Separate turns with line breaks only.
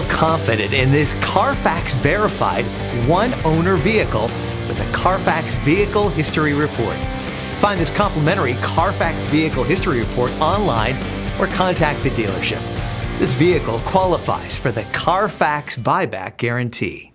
Feel confident in this Carfax verified one-owner vehicle with the Carfax Vehicle History Report. Find this complimentary Carfax Vehicle History Report online or contact the dealership. This vehicle qualifies for the Carfax Buyback Guarantee.